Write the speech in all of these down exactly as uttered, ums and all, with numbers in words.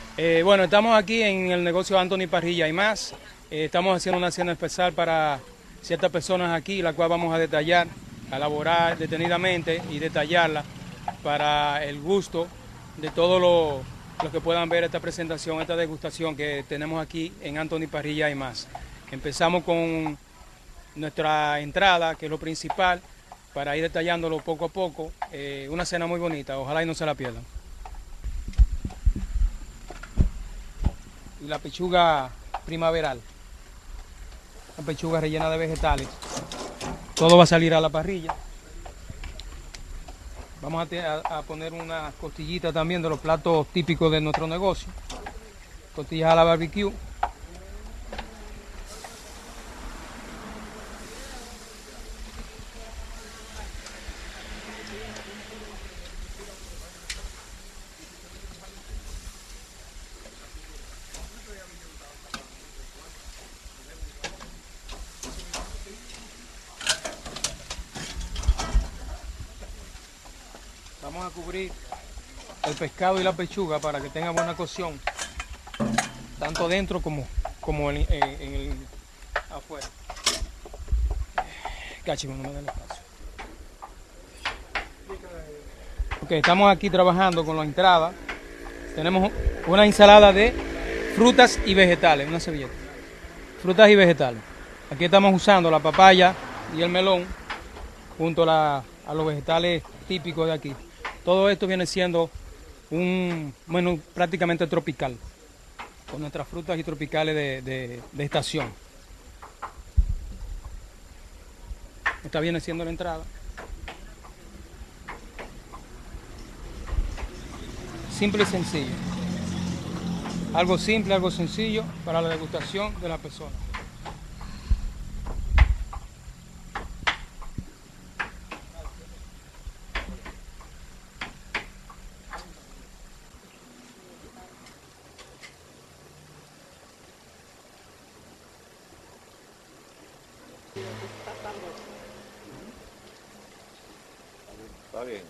Eh, bueno, estamos aquí en el negocio Anthony Parrilla y más. Eh, estamos haciendo una cena especial para ciertas personas aquí, la cual vamos a detallar, a elaborar detenidamente y detallarla para el gusto de todos los lo que puedan ver esta presentación, esta degustación que tenemos aquí en Anthony Parrilla y más. Empezamos con nuestra entrada, que es lo principal, para ir detallándolo poco a poco. Eh, una cena muy bonita, ojalá y no se la pierdan. Y la pechuga primaveral, la pechuga rellena de vegetales. Todo va a salir a la parrilla. Vamos a, a, a poner unas costillitas también de los platos típicos de nuestro negocio. Costillas a la barbecue. Vamos a cubrir el pescado y la pechuga para que tenga buena cocción, tanto dentro como, como en, en, en el afuera. Cachivo, no me den espacio. Ok, estamos aquí trabajando con la entrada. Tenemos una ensalada de frutas y vegetales, una servilleta. Frutas y vegetales. Aquí estamos usando la papaya y el melón junto a, la, a los vegetales típicos de aquí. Todo esto viene siendo un menú prácticamente tropical, con nuestras frutas y tropicales de, de, de estación. Esta viene siendo la entrada. Simple y sencillo. Algo simple, algo sencillo para la degustación de la persona. Está bien.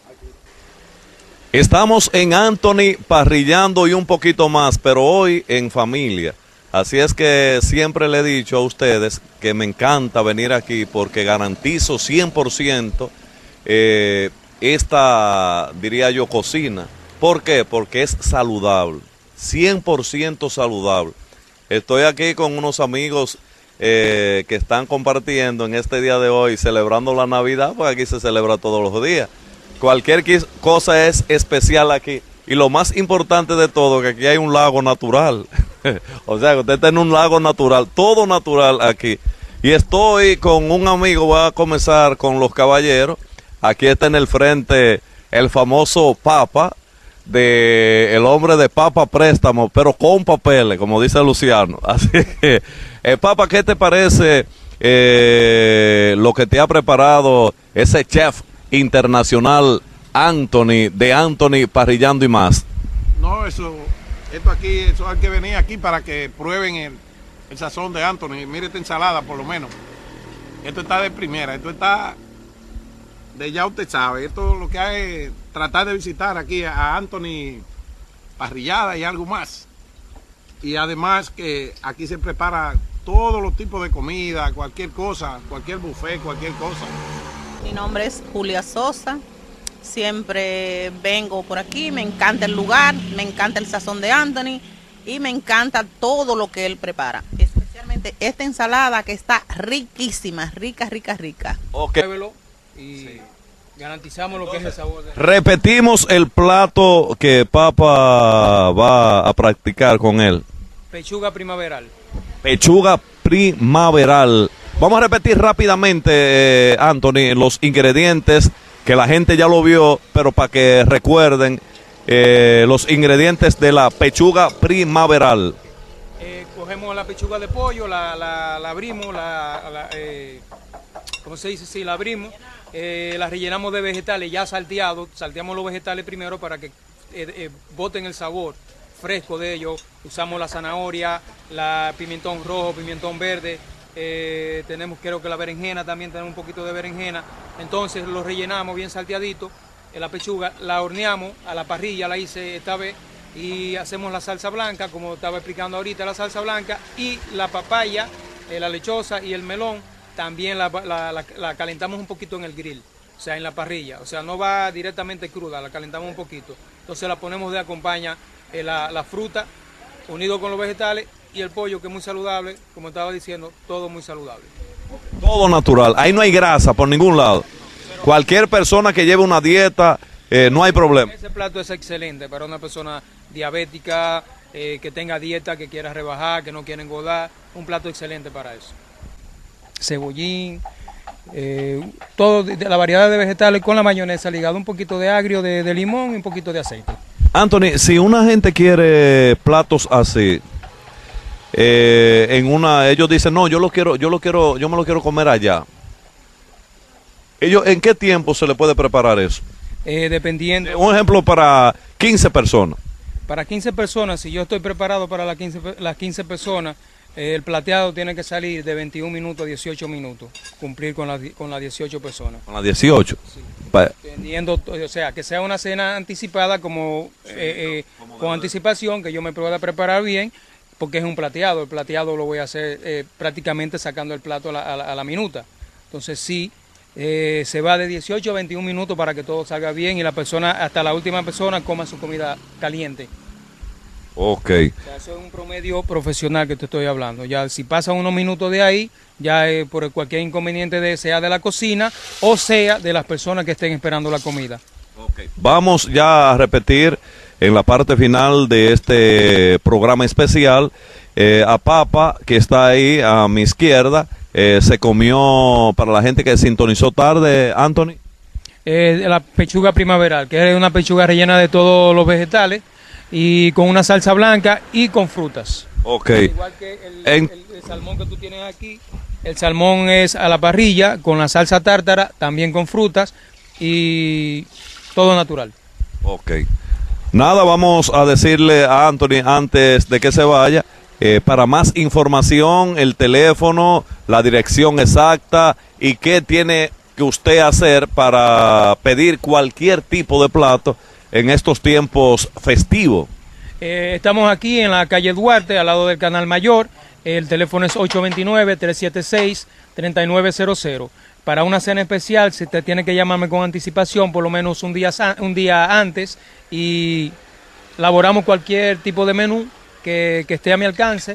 Estamos en Anthony parrillando y un poquito más, pero hoy en familia. Así es que siempre le he dicho a ustedes que me encanta venir aquí porque garantizo cien por ciento eh, esta, diría yo, cocina. ¿Por qué? Porque es saludable, cien por ciento saludable. Estoy aquí con unos amigos eh, que están compartiendo en este día de hoy, celebrando la Navidad, porque aquí se celebra todos los días. Cualquier cosa es especial aquí. Y lo más importante de todo, que aquí hay un lago natural. O sea, que usted tiene un lago natural, todo natural aquí. Y estoy con un amigo, voy a comenzar con los caballeros. Aquí está en el frente el famoso Papa, de el hombre de Papa Préstamo, pero con papeles, como dice Luciano. Así que, eh, Papa, ¿qué te parece eh, lo que te ha preparado ese chef internacional Anthony, de Anthony Parrillando y más? No, eso, esto aquí, eso hay que venir aquí para que prueben el, el sazón de Anthony. Mire esta ensalada por lo menos. Esto está de primera, esto está de ya usted sabe. Esto lo que hay es tratar de visitar aquí a Anthony Parrillada y algo más. Y además que aquí se prepara todos los tipos de comida, cualquier cosa, cualquier buffet, cualquier cosa. Mi nombre es Julia Sosa, siempre vengo por aquí, me encanta el lugar, me encanta el sazón de Anthony y me encanta todo lo que él prepara, especialmente esta ensalada que está riquísima, rica, rica, rica. Ok. Y sí, garantizamos lo que es el sabor de... Repetimos el plato que Papa va a practicar con él. Pechuga primaveral. Pechuga primaveral. Vamos a repetir rápidamente, eh, Anthony, los ingredientes, que la gente ya lo vio, pero para que recuerden eh, los ingredientes de la pechuga primaveral. Eh, cogemos la pechuga de pollo, la, la, la abrimos, la, la, eh, ¿cómo se dice? Sí, la abrimos, eh, la rellenamos de vegetales ya salteados, salteamos los vegetales primero para que eh, eh, boten el sabor fresco de ellos. Usamos la zanahoria, la pimentón rojo, pimentón verde. Eh, tenemos creo que la berenjena también, tenemos un poquito de berenjena. Entonces lo rellenamos bien salteadito, eh, la pechuga la horneamos a la parrilla, la hice esta vez y hacemos la salsa blanca, como estaba explicando ahorita, la salsa blanca, y la papaya, eh, la lechosa y el melón, también la, la, la, la calentamos un poquito en el grill, o sea, en la parrilla, o sea, no va directamente cruda, la calentamos un poquito, entonces la ponemos de acompaña eh, la, la fruta, unido con los vegetales, y el pollo, que es muy saludable, como estaba diciendo, todo muy saludable. Todo natural, ahí no hay grasa por ningún lado. Cualquier persona que lleve una dieta, eh, no hay problema. Ese plato es excelente para una persona diabética, eh, que tenga dieta, que quiera rebajar, que no quiera engordar, un plato excelente para eso. Cebollín, eh, todo de la variedad de vegetales con la mayonesa ligado, un poquito de agrio, de, de limón y un poquito de aceite. Anthony, si una gente quiere platos así, eh, en una, ellos dicen, no, yo lo quiero, yo lo quiero, yo me lo quiero comer allá. Ellos, ¿en qué tiempo se le puede preparar eso? Eh, dependiendo. Un ejemplo para quince personas. Para quince personas, si yo estoy preparado para las quince, las quince personas, eh, el plateado tiene que salir de veintiún minutos a dieciocho minutos, cumplir con las con las dieciocho personas. Con las dieciocho. Sí. Pa Dependiendo, o sea, que sea una cena anticipada, como, sí, eh, eh, con anticipación, que yo me pueda preparar bien, porque es un plateado. El plateado lo voy a hacer eh, prácticamente sacando el plato a la, a la, a la minuta. Entonces sí, eh, se va de dieciocho a veintiún minutos para que todo salga bien y la persona, hasta la última persona, coma su comida caliente. Ok. O sea, eso es un promedio profesional que te estoy hablando. Ya si pasan unos minutos de ahí, ya eh, por cualquier inconveniente, de, sea de la cocina o sea de las personas que estén esperando la comida. Okay. Vamos ya a repetir en la parte final de este programa especial, eh, a Papa, que está ahí a mi izquierda, eh, se comió, para la gente que sintonizó tarde, Anthony. Eh, la pechuga primaveral, que es una pechuga rellena de todos los vegetales y con una salsa blanca y con frutas. Ok. Igual que el, en... el, el salmón que tú tienes aquí, el salmón es a la parrilla con la salsa tártara, también con frutas y todo natural. Ok. Nada, vamos a decirle a Anthony antes de que se vaya, eh, para más información, el teléfono, la dirección exacta y qué tiene que usted hacer para pedir cualquier tipo de plato en estos tiempos festivos. Eh, estamos aquí en la calle Duarte, al lado del Canal Mayor. El teléfono es ocho dos nueve, tres siete seis, tres nueve cero cero. Para una cena especial, si te tiene que llamarme con anticipación, por lo menos un día, un día antes, y elaboramos cualquier tipo de menú que, que esté a mi alcance,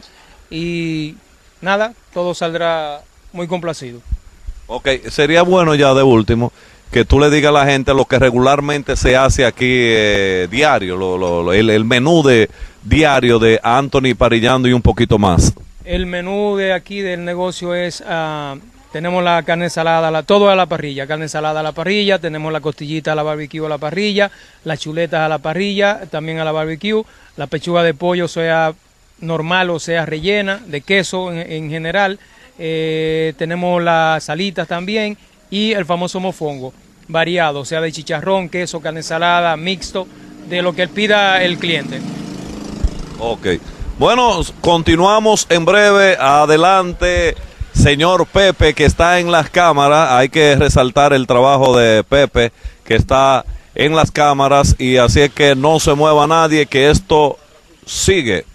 y nada, todo saldrá muy complacido. Ok, sería bueno ya de último que tú le digas a la gente lo que regularmente se hace aquí eh, diario, lo, lo, el, el menú de diario de Anthony Parrillando y un poquito más. El menú de aquí del negocio es... Uh, tenemos la carne salada, la, todo a la parrilla, carne salada a la parrilla, tenemos la costillita a la barbecue a la parrilla, las chuletas a la parrilla, también a la barbecue, la pechuga de pollo, sea normal o sea rellena, de queso en, en general, eh, tenemos las alitas también y el famoso mofongo, variado, o sea de chicharrón, queso, carne salada, mixto, de lo que pida el cliente. Ok, bueno, continuamos en breve, adelante. Señor Pepe, que está en las cámaras, hay que resaltar el trabajo de Pepe, que está en las cámaras, y así es que no se mueva nadie, que esto sigue.